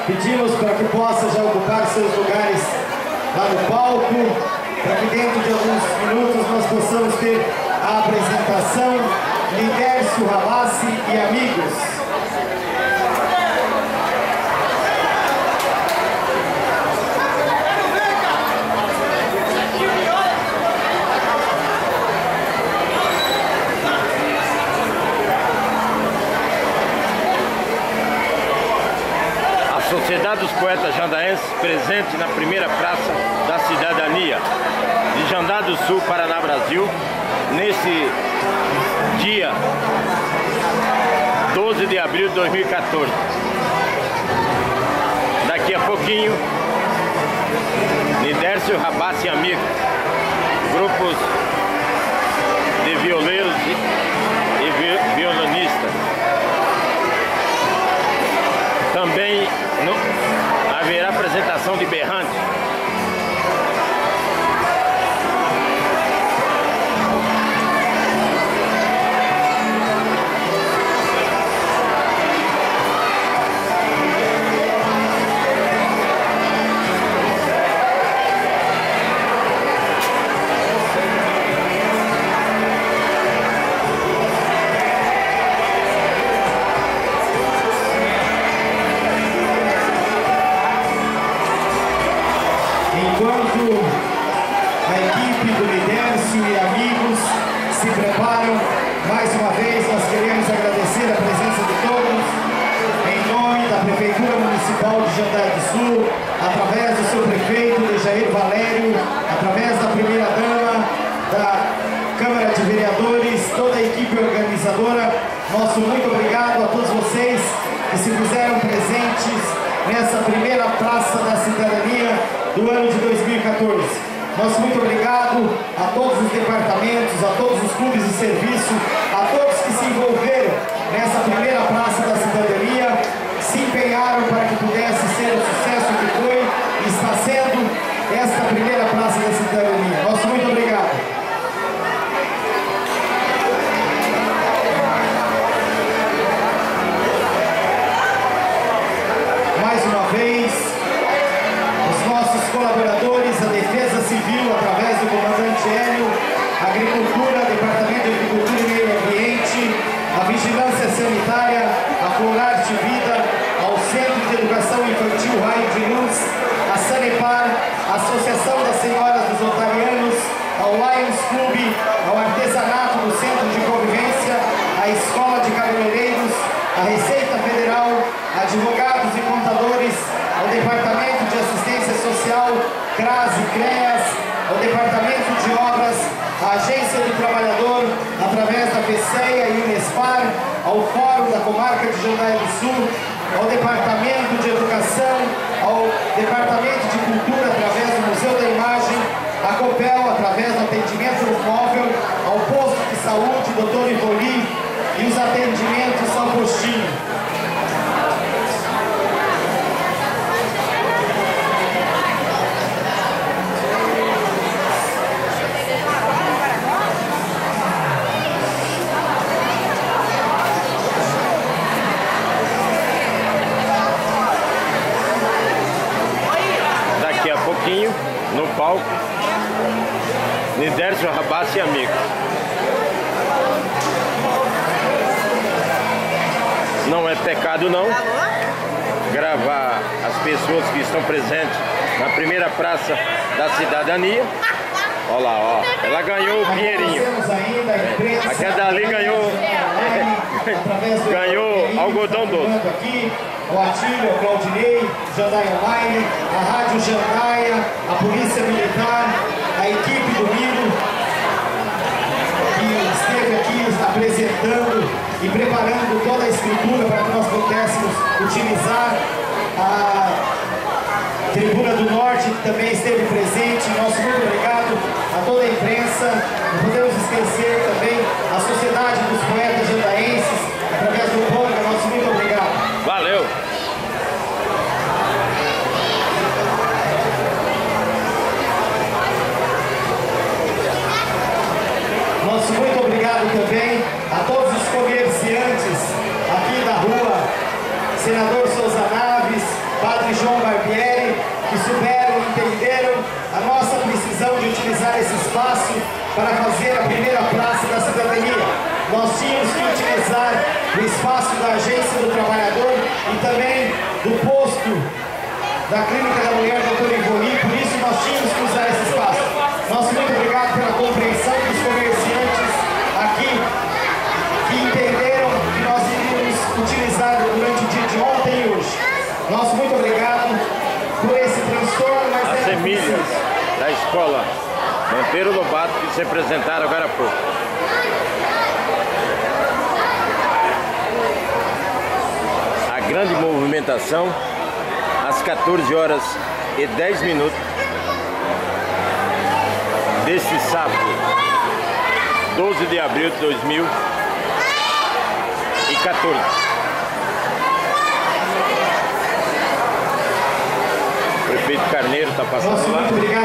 Pedimos para que possa já ocupar seus lugares lá no palco, para que dentro de alguns minutos nós possamos ter a apresentação Lidércio Rabassi e amigos. Sociedade dos Poetas Jandaenses, presente na primeira Praça da Cidadania de Jandá do Sul, Paraná, Brasil, nesse dia 12 de abril de 2014. Daqui a pouquinho, Lidércio Rabassi e amigos, grupos de violeiros e violonistas. Também haverá apresentação de berrante. Enquanto a equipe do Lidércio e amigos se preparam, mais uma vez nós queremos agradecer a presença de todos, em nome da Prefeitura Municipal de Jandá do Sul, através do seu prefeito, Jair Valério, através da primeira-dama, da Câmara de Vereadores, toda a equipe organizadora. Nosso muito obrigado a todos vocês que se fizeram presentes nessa primeira Praça da Cidadania do ano de 2014. Nosso muito obrigado a todos os departamentos, a todos os clubes de serviço, a todos que se envolveram nessa primeira Praça da Cidadania, se empenharam para que pudesse ser o sucesso que foi e está sendo esta primeira Praça da Cidadania. Nosso muito obrigado. Mais uma vez, os nossos colaboradores, a Defesa Civil, através do comandante Hélio, a Agricultura, Departamento de Agricultura e Meio Ambiente, a Vigilância Sanitária, a Florar de Vida, ao Centro de Educação Infantil Raio de Luz, a Sanepar, a Associação das Senhoras dos Otarianos, ao Lions Club, ao Artesanato do Centro de Convivência, à Escola de Cabeleireiros, à Receita Federal, advogados e contadores, ao Departamento de Assistência Social, CRAS e CREAS, ao Departamento de Obras, à Agência do Trabalhador, através da FECEA e Unespar, ao Fórum da Comarca de Jandá do Sul, ao Departamento de Educação, ao Departamento de Cultura, através do Museu da Imagem, à COPEL, através do atendimento móvel, ao Posto de Saúde, Dr. Ivoli, e os atendimentos ao postinho. Daqui a pouquinho, no palco, Lidércio Rabassi e amigos. Não é pecado não gravar as pessoas que estão presentes na primeira Praça da Cidadania. Olha lá, ó. Ela ganhou o dinheirinho. A dali ganhou ganhou algodão doce. O Atílio, o Claudinei, Jandaia Online, a Rádio Jandaia, a Polícia Militar, a equipe do Miro, que esteve aqui apresentando e preparando toda a estrutura para que nós pudéssemos utilizar a Tribuna do Norte, que também esteve presente. Nosso muito obrigado a toda a imprensa. Não podemos esquecer também a Sociedade dos Poetas Jandaenses, através do Pônega. Nosso muito obrigado. Valeu! Nosso muito obrigado também a todos os comerciantes aqui da rua Senador Souza Naves, Padre espaço para fazer a primeira praça da cidadania. Nós tínhamos que utilizar o espaço da Agência do Trabalhador e também do posto da Clínica da Mulher Dr. Ivoni, por isso nós tínhamos que usar esse espaço. Nosso muito obrigado pela compreensão dos comerciantes aqui, que entenderam que nós iríamos utilizar durante o dia de ontem e hoje. Nosso muito obrigado por esse transtorno, mas as semilhas da escola Monteiro Lobato que se apresentaram agora há pouco. A grande movimentação às 14h10 deste sábado, 12 de abril de 2014. O prefeito Carneiro está passando lá.